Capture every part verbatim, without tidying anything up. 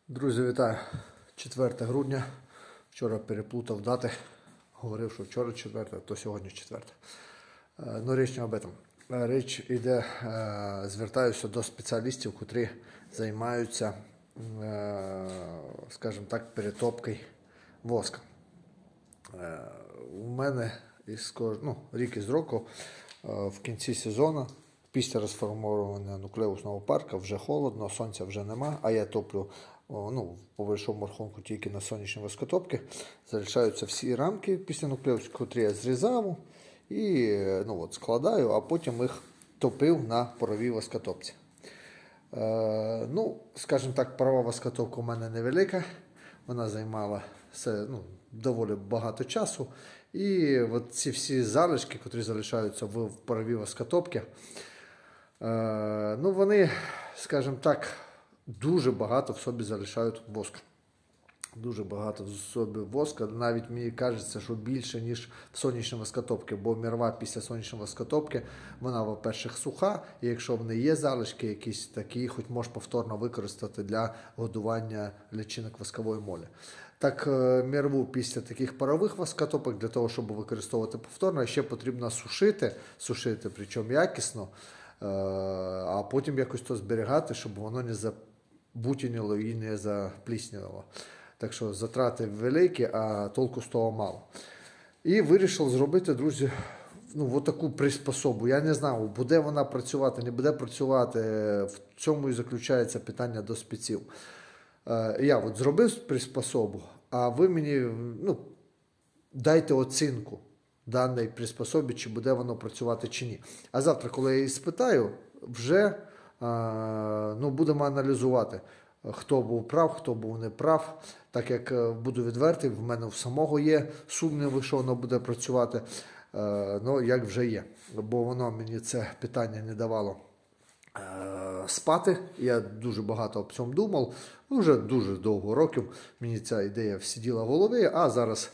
Друзі, вітаю! четверте грудня. Вчора переплутав дати. Говорив, що вчора четверте, то сьогодні четверте. Ну, річ не об этом. Річ іде, звертаюся до спеціалістів, котрі займаються, скажімо так, перетопкою воска. У мене ну, рік із року в кінці сезону, після розформування нуклеусного парка, вже холодно, сонця вже нема, а я топлю, ну, по великому рахунку тільки на сонячні воскотопки. Залишаються всі рамки після нуклеусу, котрі я зрізав і ну, от, складаю, а потім їх топив на паровій воскотопці. Е, ну, скажімо так, парова воскотопка у мене невелика, вона займала все, ну, доволі багато часу. І от ці всі залишки, які залишаються в паровій воскотопці, е, ну, вони, скажімо так, дуже багато в собі залишають воска. Дуже багато в собі воска, навіть мені кажеться, що більше, ніж в сонячній воскотопці, бо мірва після сонячної воскотопки, вона, по-перше, суха, і якщо в неї є залишки якісь такі, хоч можеш повторно використати для годування личинок воскової молі. Так, мірву після таких парових воскотопок, для того, щоб використовувати повторно, ще потрібно сушити, сушити, причому якісно, а потім якось то зберігати, щоб воно не забутінило і не заплісніло. Так що затрати великі, а толку з того мало. І вирішив зробити, друзі, ну, от таку приспособу. Я не знаю, буде вона працювати, не буде працювати. В цьому і заключається питання до спеців. Я от зробив приспособу, а ви мені, ну, дайте оцінку даній приспособі, чи буде воно працювати, чи ні. А завтра, коли я її спитаю, вже ну, будемо аналізувати, хто був прав, хто був не прав. Так як буду відвертий, в мене в самого є сумніви, що воно буде працювати, ну, як вже є. Бо воно мені це питання не давало спати. Я дуже багато об цьому думав. Вже дуже довго років мені ця ідея всиділа в голові, а зараз,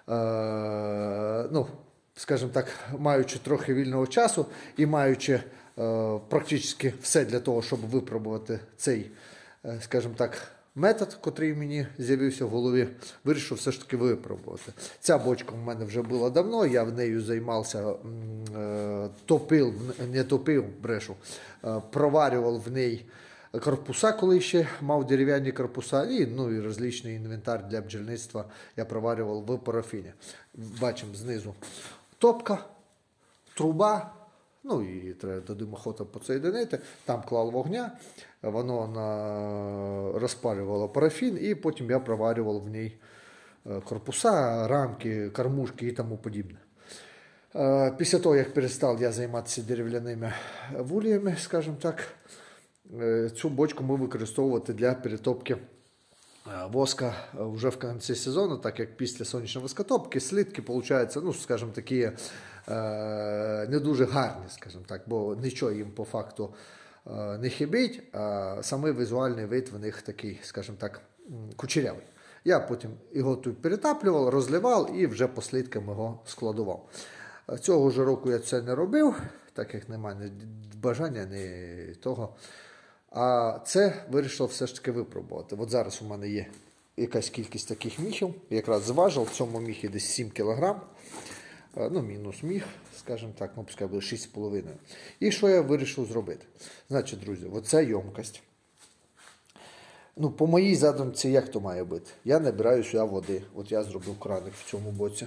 ну, скажімо так, маючи трохи вільного часу і маючи практично все для того, щоб випробувати цей, скажімо так, метод, котрий мені з'явився в голові, вирішив все ж таки випробувати. Ця бочка в мене вже була давно, я в нею займався, топив, не топив, брешу, проварював в неї корпуса, коли ще мав дерев'яні корпуса, і, ну, і розличний інвентар для бджільництва я проварював в парафіні. Бачимо знизу топка, труба, ну і треба до димохода підсоєдинити, там клав вогня, воно на... розпалювало парафін, і потім я проварював в ній корпуса, рамки, кормушки і тому подібне. Після того, як перестав я займатися дерев'яними вуліями, скажімо так, цю бочку ми використовувати для перетопки воска вже в кінці сезону, так як після сонячної воскотопки слідки получаються, ну, скажімо, такі не дуже гарні, скажімо так, бо нічого їм по факту не хибить, а самий візуальний вид в них такий, скажімо так, кучерявий. Я потім його тут перетаплював, розливав і вже по слідкам його складував. Цього ж року я це не робив, так як немає ні бажання, ні того. А це вирішив все ж таки випробувати. От зараз у мене є якась кількість таких міхів. Якраз зважив, в цьому міхі десь сім кілограм. Ну, мінус міх, скажімо так, ну, пускай буде шість з половиною. І що я вирішив зробити? Значить, друзі, оця ємкость. Ну, по моїй задумці, як то має бути? Я набираю сюди води. От я зробив краник в цьому боці.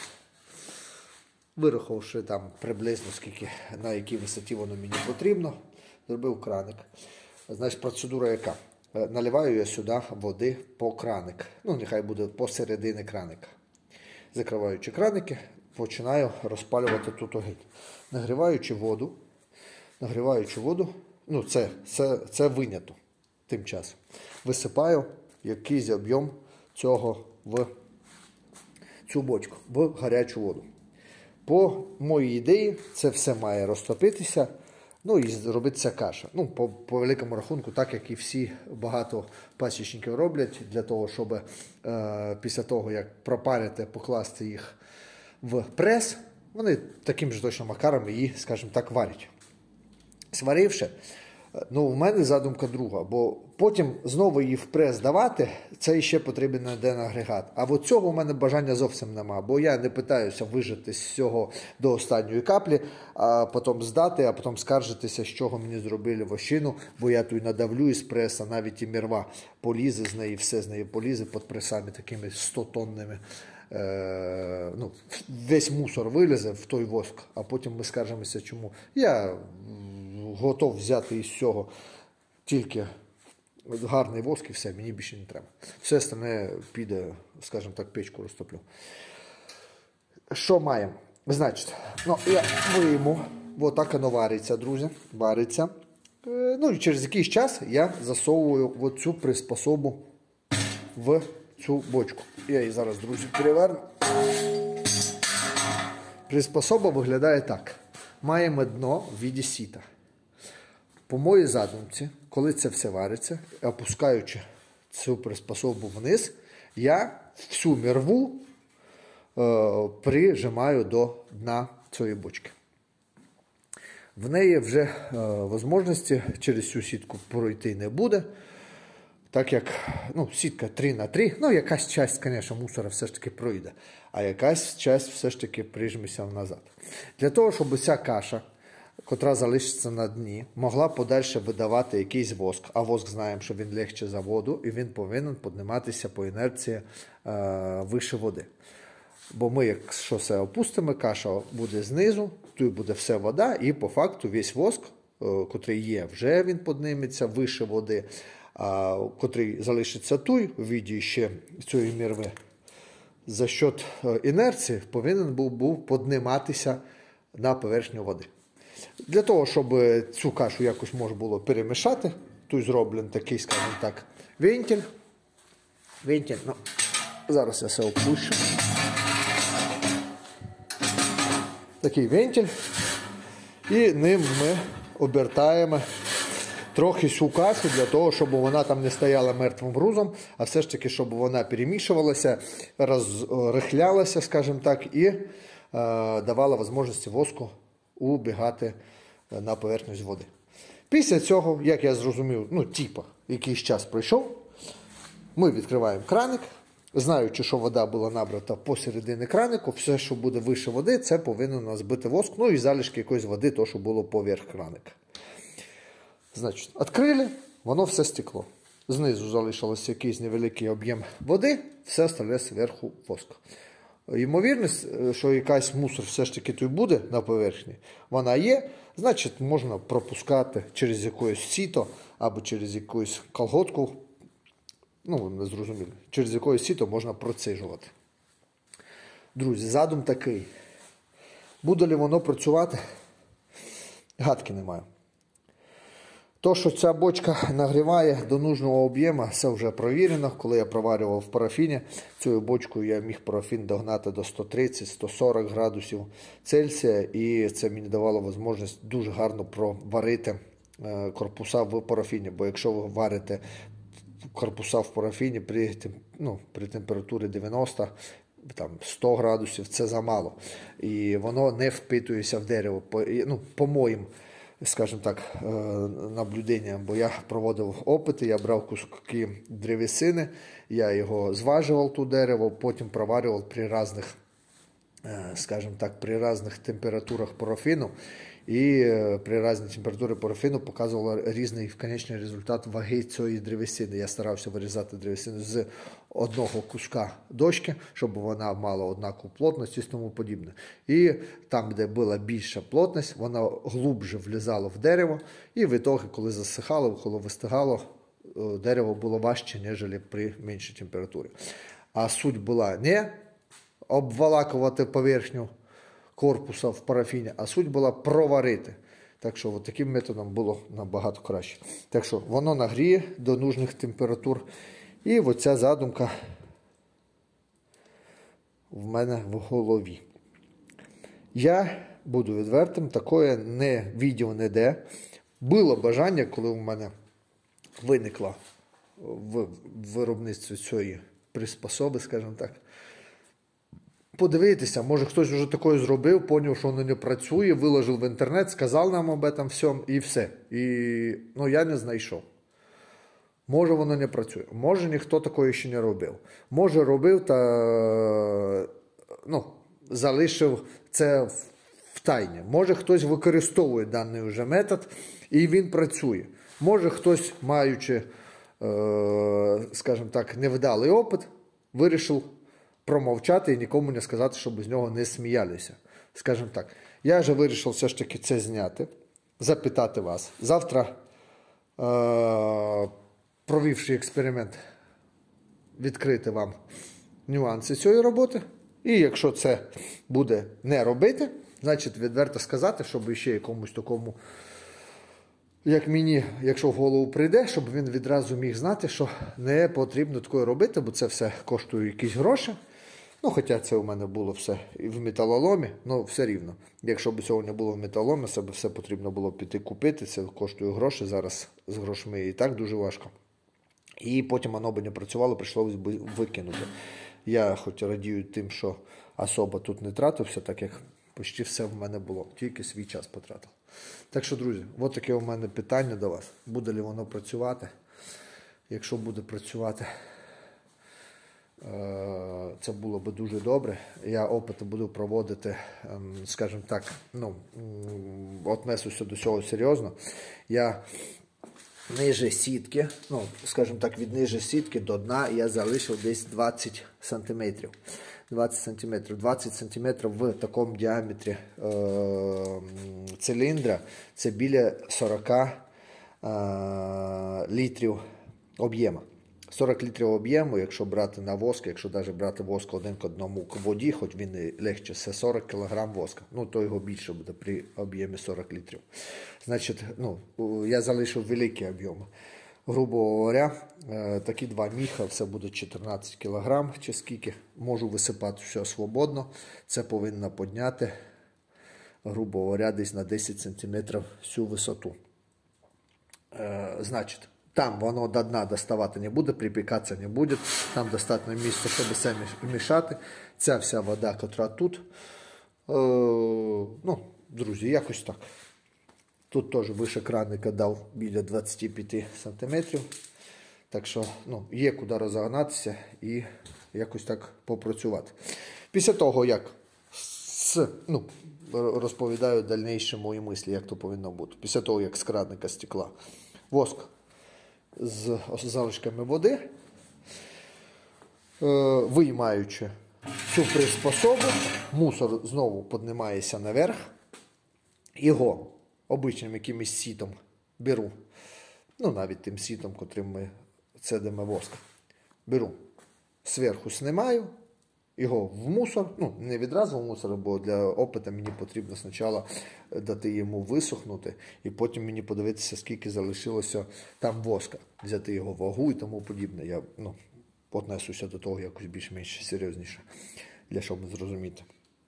Вирахувавши там приблизно, скільки, на якій висоті воно мені потрібно, зробив краник. Значить, процедура яка? Наливаю я сюди води по краник. Ну, нехай буде посередині краника. Закриваючи краники, починаю розпалювати тут огонь. Нагріваючи воду, нагріваючи воду, ну, це, це, це винято тим часом. Висипаю якийсь об'єм цього в цю бочку, в гарячу воду. По моїй ідеї, це все має розтопитися, ну і зробиться каша. Ну, по, по великому рахунку, так як і всі багато пасічників роблять, для того, щоб е, після того, як пропарити, покласти їх в прес, вони таким ж точно макаром її, скажімо так, варять. Сваривши, Ну, в мене задумка друга, бо потім знову її в прес давати, це ще потрібен один агрегат. А от цього в мене бажання зовсім нема, бо я не питаюся вижити з цього до останньої каплі, а потім здати, а потім скаржитися, з чого мені зробили вощину, бо я тут надавлю із преса, навіть і мірва полізе з неї, все з неї полізе під пресами такими сто-тонними. Е, ну, весь мусор вилізе в той воск, а потім ми скаржимося, чому. Я готов взяти із цього тільки гарний воск і все, мені більше не треба. Все остальне піде, скажімо так, печку розтоплю. Що маємо? Значить, ну, я вийму, отак воно вариться, друзі, вариться. Е, ну і через якийсь час я засовую оцю приспособу в цю бочку. Я її зараз, друзі, переверну. Приспособа виглядає так. Маємо дно в віді сіта. По моїй задумці, коли це все вариться, опускаючи цю приспособу вниз, я всю мірву е, прижимаю до дна цієї бочки. В неї вже е, можливості через цю сітку пройти не буде, так як ну, сітка три на три, ну якась часть, звісно, мусора все ж таки пройде, а якась часть все ж таки прижметься назад. Для того, щоб ця каша, котра залишиться на дні, могла подальше видавати якийсь воск, а воск знаємо, що він легше за воду, і він повинен підніматися по інерції е, вище води. Бо ми, якщо все опустимо, каша буде знизу, тут буде все вода, і по факту весь воск, е, котрий є, вже він підніметься вище води, а котрий залишиться тут, у віді ще цієї мірви, за счет інерції повинен був, був підніматися на поверхню води. Для того, щоб цю кашу якось можна було перемішати, тут зроблений такий, скажімо так, вентиль. Вентиль, ну, зараз я все опущу. Такий вентиль. І ним ми обертаємо трохи цю кашу для того, щоб вона там не стояла мертвим грузом, а все ж таки, щоб вона перемішувалася, розрихлялася, скажімо так, і е, давала можливості воску убігати на поверхність води. Після цього, як я зрозумів, ну, типа, якийсь час пройшов, ми відкриваємо краник, знаючи, що вода була набрата посередині кранику, все, що буде вище води, це повинно нас бити воск, ну і залишки якоїсь води, то, що було поверх краника. Значить, відкрили, воно все стекло. Знизу залишилося якийсь невеликий об'єм води, все остальне зверху воск. Ймовірність, що якась мусор все ж таки тут буде на поверхні, вона є, значить можна пропускати через якоюсь сіто або через якусь колготку, ну ви не зрозуміли, через якоюсь сіто можна процежувати. Друзі, задум такий. Буде ли воно працювати? Гадки не маю. То, що ця бочка нагріває до нужного об'єму, це вже провірено. Коли я проварював в парафіні, цією бочкою я міг парафін догнати до сто тридцять - сто сорок градусів Цельсія, і це мені давало можливість дуже гарно проварити корпуса в парафіні. Бо якщо ви варите корпуса в парафіні при, ну, при температурі дев'яносто, там, сто градусів, це замало. І воно не впитується в дерево. По, ну, по моїм, скажімо так, наблюдення, бо я проводив опити, я брав куски древесини, я його зважував, ту дерево, потім проварював при різних, скажімо так, при різних температурах парафіну, і при різній температурі парафіну показував різний конечний результат ваги цієї древесини. Я старався вирізати древесину з одного куска дошки, щоб вона мала однакову плотність і тому подібне. І там, де була більша плотність, вона глубже влізала в дерево, і в ітогі, коли засихало, коли вистигало, дерево було важче, ніж при меншій температурі. А суть була не обвалакувати поверхню корпуса в парафіні, а суть була проварити. Так що от таким методом було набагато краще. Так що воно нагріє до нужних температур. І оця задумка в мене в голові. Я буду відвертим, такое не відео не де. Було бажання, коли в мене виникло в виробництві цієї приспособи, скажімо так, подивитися, може хтось вже такое зробив, поняв, що воно не працює, виложив в інтернет, сказав нам об этом всьому і все. І, ну, я не знайшов. Може воно не працює, може ніхто такої ще не робив. Може робив та, ну, залишив це в тайні. Може хтось використовує даний вже метод і він працює. Може хтось, маючи, скажімо так, невдалий опит, вирішив промовчати і нікому не сказати, щоб з нього не сміялися. Скажімо так, я вже вирішив все ж таки це зняти, запитати вас. Завтра, е провівши експеримент, відкрити вам нюанси цієї роботи. І якщо це буде не робити, значить відверто сказати, щоб ще якомусь такому, як мені, якщо в голову прийде, щоб він відразу міг знати, що не потрібно такое робити, бо це все коштує якісь гроші. Ну, хоча це у мене було все і в металоломі, але все рівно. Якщо б цього не було в металоломі, це б все потрібно було піти купити, це коштує гроші, зараз з грошми і так дуже важко. І потім воно б не працювало, прийшлося б викинути. Я хоч радію тим, що особо тут не тратився, так як почти все в мене було, тільки свій час потратив. Так що, друзі, от таке у мене питання до вас. Буде ли воно працювати? Якщо буде працювати, це було б дуже добре. Я опити буду проводити, скажімо так, ну, віднесуся до цього серйозно. Я ниже сітки, ну, скажімо так, від ниже сітки до дна я залишив десь двадцять сантиметрів. двадцять сантиметрів. двадцять сантиметрів в такому діаметрі е циліндра, це біля сорок е літрів об'єму. сорок літрів об'єму, якщо брати на воск, якщо навіть брати воск один к одному к воді, хоч він і легше, це сорок кілограм воска. Ну, то його більше буде при об'ємі сорок літрів. Значить, ну, я залишив великі об'єми. Грубо говоря, такі два міха, це буде чотирнадцять кілограм, чи скільки. Можу висипати все свободно. Це повинно підняти, грубо говоря, десь на десять сантиметрів всю висоту. Значить, там воно до дна доставати не буде, припікатися не буде. Там достатньо місця, щоб все мішати. Ця вся вода, яка тут. Е, ну, друзі, якось так. Тут теж вище краника дав біля двадцять п'ять сантиметрів. Так що, ну, є куди розогнатися і якось так попрацювати. Після того, як з, ну, розповідаю дальніші мої мислі, як то повинно бути. Після того, як з краника стекла воск з залишками води, виймаючи цю приспособу, мусор знову піднімається наверх, його обичним якимось сітом беру, ну навіть тим сітом, котрим ми цедимо воск, беру, зверху знімаю, його в мусор, ну не відразу в мусор, бо для опиту мені потрібно спочатку дати йому висохнути, і потім мені подивитися, скільки залишилося там воска, взяти його вагу і тому подібне. Я, ну, віднесуся до того якось більш-менш серйозніше, для щоб зрозуміти.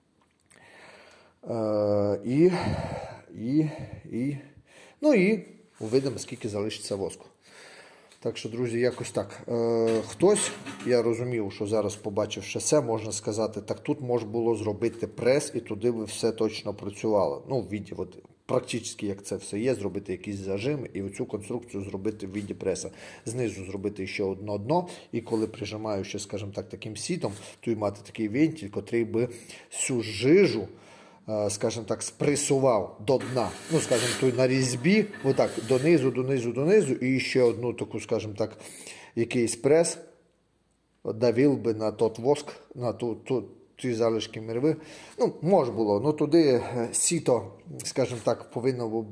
Е, і, і, і, ну і увидимо, скільки залишиться воску. Так що, друзі, якось так. Е, хтось, я розумів, що зараз, побачивши це, можна сказати, так тут можна було зробити прес, і туди би все точно працювало. Ну, в віді, от, практично, як це все є, зробити якісь зажими і оцю конструкцію зробити в віді преса. Знизу зробити ще одно дно, і коли прижимаю ще, скажімо так, таким сітом, то й мати такий вентиль, котрий би всю жижу, скажімо так, спресував до дна, ну, скажімо, той на різьбі, отак, донизу, донизу, донизу, і ще одну таку, скажімо так, якийсь прес давив би на тот воск, на ту, ту, ті залишки мірви. Ну, може було, ну туди сіто, скажімо так, повинно було.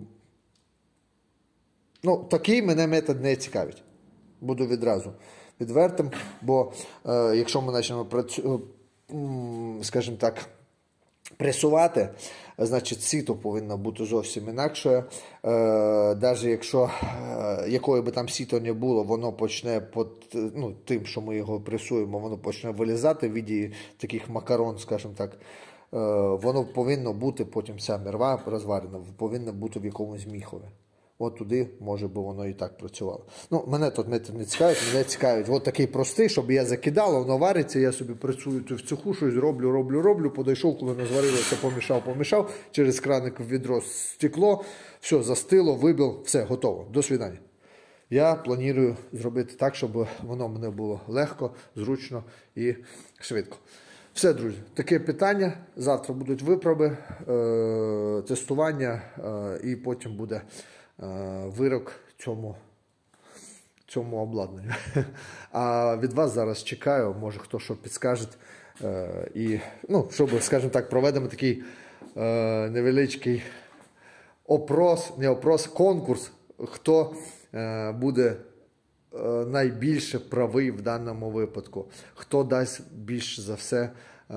Ну, такий мене метод не цікавить. Буду відразу відвертим, бо е, якщо ми почнемо працювати, скажімо так, пресувати, значить сіто повинно бути зовсім інакше. Навіть якщо е, якої би там сіто не було, воно почне під, ну, тим, що ми його пресуємо, воно почне вилізати в віді таких макарон, скажімо так. Е, воно повинно бути, потім вся мірва розварена, повинна бути в якомусь міхові. от туди, може би воно і так працювало. Ну, мене тут метод не цікавить, мене цікавить от такий простий, щоб я закидав, воно вариться, я собі працюю в цеху, щось роблю, роблю, роблю, подійшов, коли не зварилося, помішав, помішав, через краник в відро стекло, все, застило, вибив, все, готово, до свидання. Я планую зробити так, щоб воно мене було легко, зручно і швидко. Все, друзі, таке питання. Завтра будуть виправи, е тестування, е і потім буде е вирок цьому, цьому обладнанню. А від вас зараз чекаю, може хто що підскаже. Е і, ну, щоб, скажімо так, проведемо такий е невеличкий опрос, не опрос, конкурс, хто е буде найбільше правий в даному випадку, хто дасть більш за все е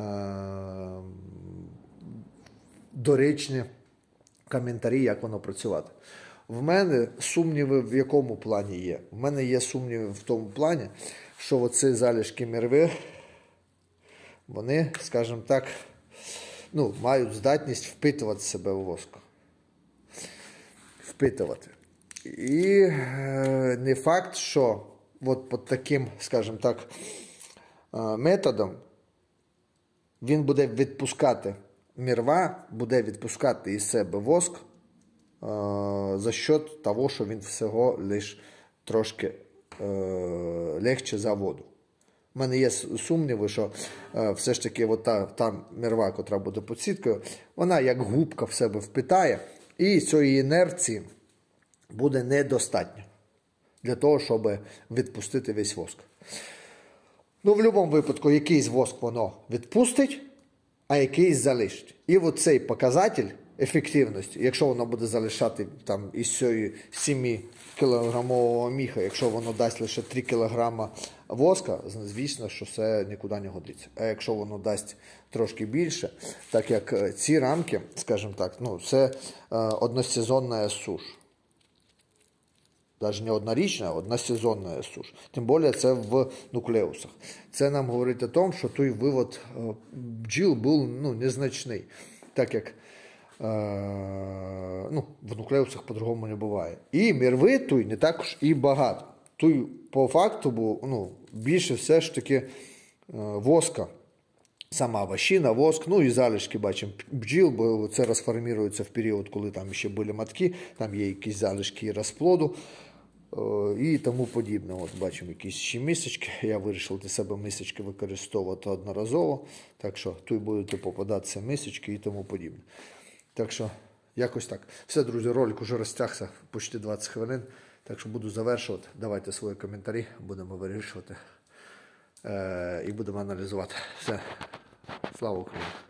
доречні коментарі, як воно працювати. В мене сумніви в якому плані є? В мене є сумніви в тому плані, що оці залишки мірви, вони, скажімо так, ну, мають здатність впитувати себе в воск. Впитувати. І е, не факт, що от під таким, скажімо так, е, методом він буде відпускати, мірва буде відпускати із себе воск е, за счет того, що він всього лише трошки е, легше за воду. У мене є сумніви, що е, все ж таки от та, та мірва, яка буде під сіткою, вона як губка в себе впитає, і цієї інерції буде недостатньо для того, щоб відпустити весь воск. Ну, в будь-якому випадку, якийсь воск воно відпустить, а якийсь залишить. І от цей показатель ефективності, якщо воно буде залишати там із цієї сімикілограмового міха, якщо воно дасть лише три кілограми воска, звісно, що це нікуди не годиться. А якщо воно дасть трошки більше, так як ці рамки, скажімо так, ну, це е, односезонна суш. Навіть не однорічна, а односезонна суш. Тим більше це в нуклеусах. Це нам говорить о тому, що той вивод бджіл був, ну, незначний. Так як е, ну, в нуклеусах по-другому не буває. І мірви той не також і багато. Той по факту був, ну, більше все ж таки е, воска. Сама вощина, воск, ну і залишки, бачимо, бджіл, бо це розформується в період, коли там ще були матки, там є якісь залишки розплоду і тому подібне. От бачимо якісь ще мисочки, я вирішив для себе мисочки використовувати одноразово, так що тут будуть попадатися мисочки і тому подібне. Так що, якось так. Все, друзі, ролик уже розтягся почти двадцять хвилин, так що буду завершувати. Давайте свої коментарі, будемо вирішувати і будемо аналізувати. Все. Слава Україні!